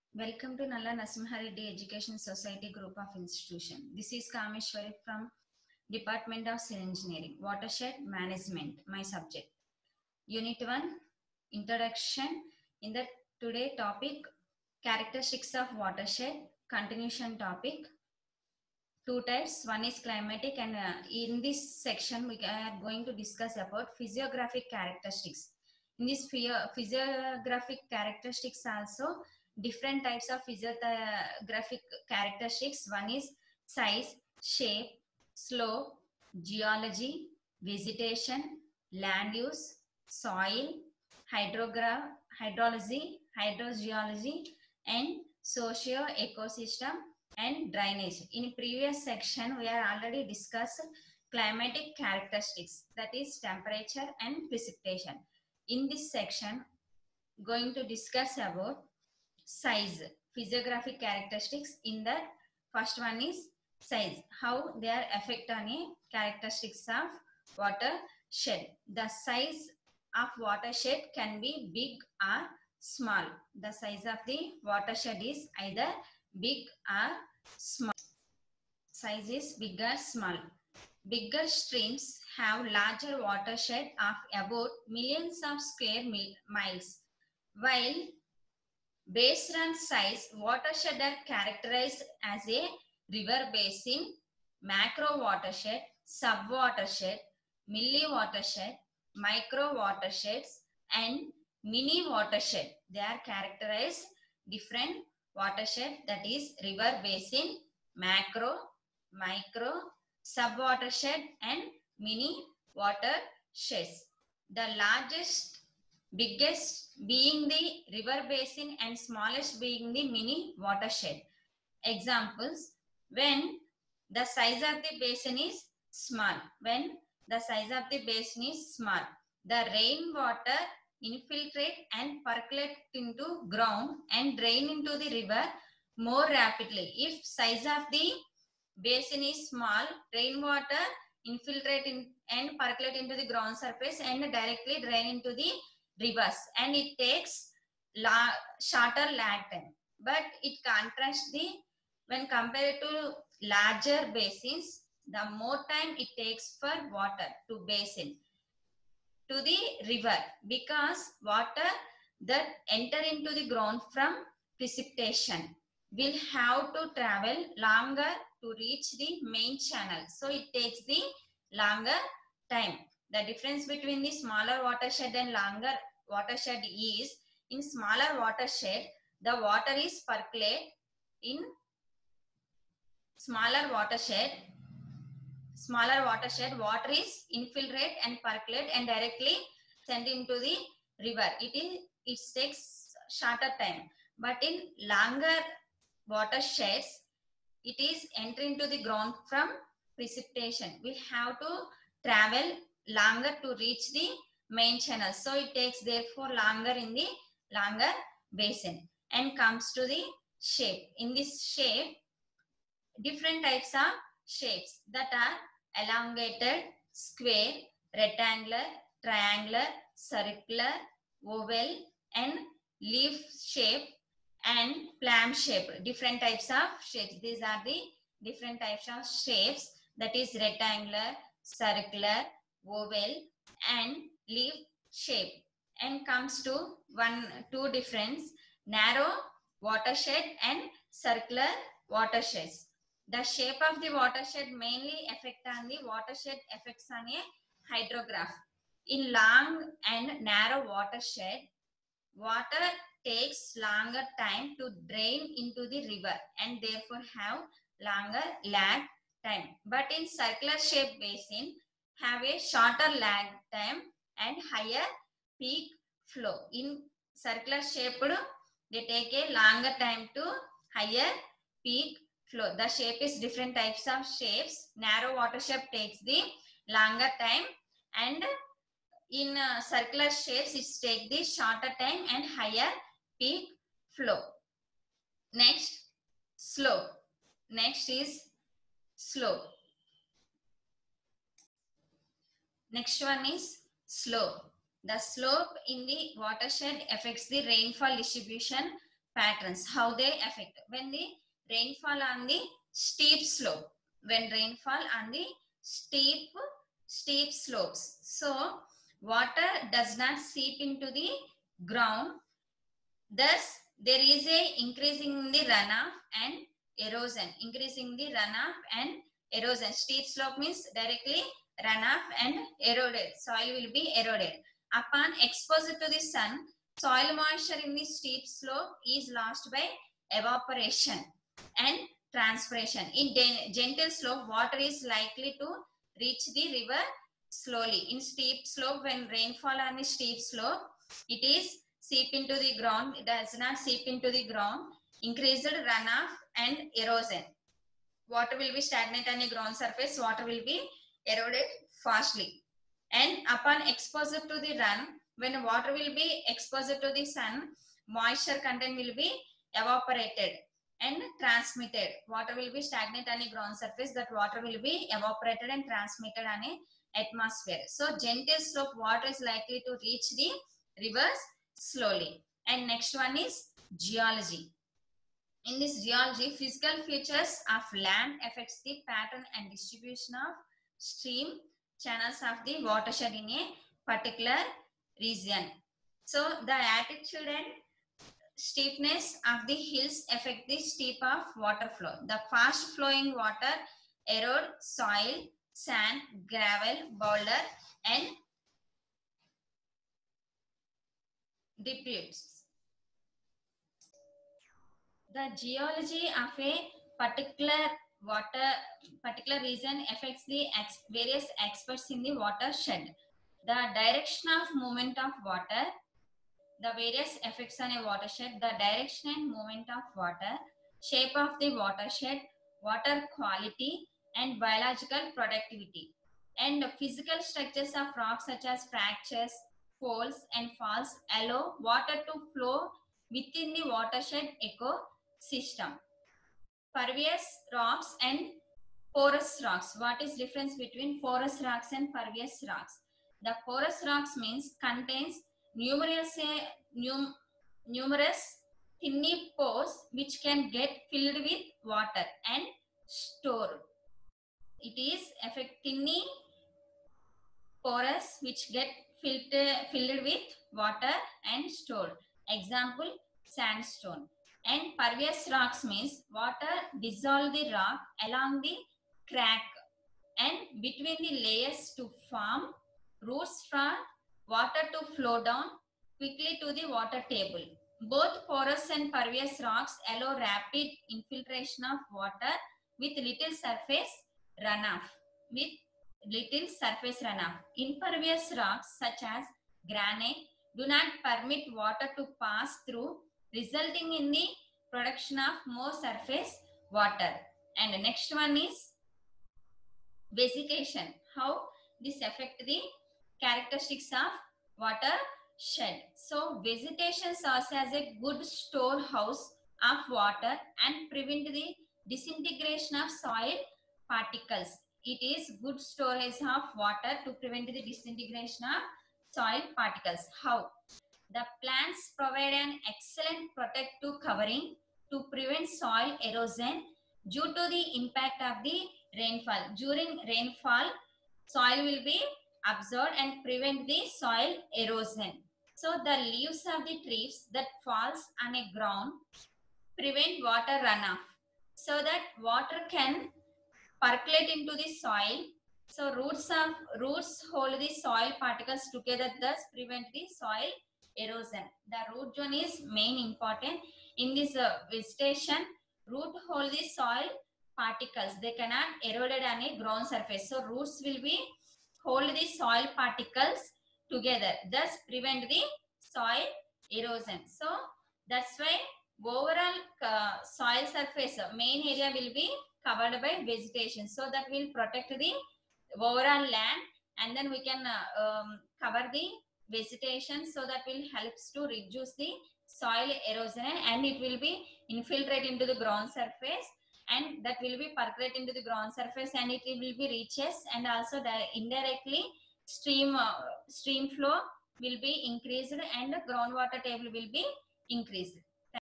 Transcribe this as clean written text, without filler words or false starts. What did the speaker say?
Welcome to Nalla Narasimhareddy Education Society Group of Institution. This is Kameshwari from Department of Civil Engineering, Watershed Management, my subject. Unit 1, Introduction. In the today topic, Characteristics of Watershed, continuation topic. Two types, one is climatic, and in this section we are going to discuss about physiographic characteristics. In this physiographic characteristics also, different types of physiographic characteristics. One is size, shape, slope, geology, vegetation, land use, soil, hydrology, hydrogeology, and socio-ecosystem and drainage. In previous section, we are already discussed climatic characteristics, that is temperature and precipitation. In this section, going to discuss about size, physiographic characteristics. In that, first one is size, how they are affect on a characteristics of watershed. The size of watershed can be big or small. The size of the watershed is either big or small. Size is big or small. Bigger streams have larger watershed of about millions of square miles, while based on size, watershed are characterized as a river basin, macro watershed, sub-watershed, milli-watershed, micro watersheds, and mini watershed. They are characterized different watershed, that is river basin, macro, micro, sub-watershed, and mini watersheds. The biggest being the river basin and smallest being the mini watershed. Examples, when the size of the basin is small, the rainwater infiltrate and percolate into ground and drain into the river more rapidly. If size of the basin is small, rainwater infiltrate and percolate into the ground surface and directly drain into the rivers, and it takes shorter lag time. But it contrasts when compared to larger basins, the more time it takes for water to basin to the river, because water that enter into the ground from precipitation will have to travel longer to reach the main channel. So it takes the longer time. The difference between the smaller watershed and longer watershed is, in smaller watershed, the water is percolate. In smaller watershed, water is infiltrate and percolate and directly sent into the river. It takes shorter time. But in longer watersheds, it is enter into the ground from precipitation. We have to travel longer to reach the main channel. So it takes therefore longer in the longer basin. And comes to the shape. In this shape, different types of shapes that are elongated, square, rectangular, triangular, circular, oval, and leaf shape and plum shape. Different types of shapes. These are the different types of shapes, that is rectangular, circular, oval, and leaf shape. And comes to two difference: narrow watershed and circular watersheds. The shape of the watershed mainly affect on the watershed effects on a hydrograph. In long and narrow watershed, water takes longer time to drain into the river and therefore have longer lag time. But in circular shape basin, have a shorter lag time and higher peak flow. In circular shaped, they take a longer time to higher peak flow. The shape is different types of shapes. Narrow watershed takes the longer time, and in circular shapes it takes the shorter time and higher peak flow. Next, slope. Next is slope. Next one is slope. The slope in the watershed affects the rainfall distribution patterns, how they affect when the rainfall on the steep slope, when rainfall on the steep slopes. So water does not seep into the ground, thus there is a increasing the runoff and erosion, increasing the runoff and erosion. Steep slope means directly runoff and eroded, soil will be eroded. Upon exposure to the sun, soil moisture in the steep slope is lost by evaporation and transpiration. In gentle slope, water is likely to reach the river slowly. In steep slope, when rainfall on the steep slope, it is seep into the ground, it does not seep into the ground, increased runoff and erosion. Water will be stagnant on the ground surface, water will be eroded fastly. And upon exposure to the sun, when water will be exposed to the sun, moisture content will be evaporated and transmitted. Water will be stagnant on the ground surface, that water will be evaporated and transmitted on a atmosphere. So gentle slope water is likely to reach the rivers slowly. And next one is geology. In this geology, physical features of land affects the pattern and distribution of stream channels of the watershed in a particular region. So the altitude and steepness of the hills affect the steep of water flow. The fast flowing water erode soil, sand, gravel, boulder and deposits. The geology of a particular region affects the various aspects in the watershed. The direction of movement of water, the various effects on a watershed, the direction and movement of water, shape of the watershed, water quality and biological productivity, and the physical structures of rocks such as fractures, folds and falls allow water to flow within the watershed ecosystem. Pervious rocks and porous rocks. What is difference between porous rocks and pervious rocks? The porous rocks means contains numerous tiny pores which can get filled with water and stored. It is tiny porous which get filled with water and stored. Example, sandstone. And pervious rocks means water dissolve the rock along the crack and between the layers to form roots for water to flow down quickly to the water table. Both porous and pervious rocks allow rapid infiltration of water with little surface runoff. Impervious rocks such as granite do not permit water to pass through, resulting in the production of more surface water. And the next one is vegetation. How this affect the characteristics of watershed. So vegetation serves as a good storehouse of water and prevent the disintegration of soil particles. It is good storage of water to prevent the disintegration of soil particles. How? The plants provide an excellent protective covering to prevent soil erosion due to the impact of the rainfall. During rainfall, soil will be absorbed and prevent the soil erosion. So the leaves of the trees that falls on a ground prevent water runoff, so that water can percolate into the soil. So roots hold the soil particles together, thus prevent the soil erosion. The root zone is main important in this vegetation. Root hold the soil particles, they cannot erode on a ground surface. So roots will be hold the soil particles together, thus prevent the soil erosion. So that's why overall soil surface main area will be covered by vegetation, so that will protect the overall land, and then we can cover the vegetation, so that will helps to reduce the soil erosion, and it will be infiltrate into the ground surface, and that will be percolate into the ground surface, and it will be reaches, and also indirectly stream flow will be increased and the groundwater table will be increased.